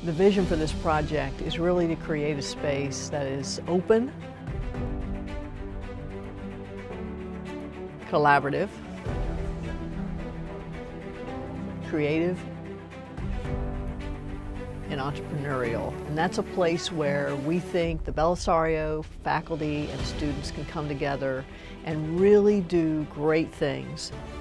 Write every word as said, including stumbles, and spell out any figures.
The vision for this project is really to create a space that is open, collaborative, creative, and entrepreneurial. And that's a place where we think the Belisario faculty and students can come together and really do great things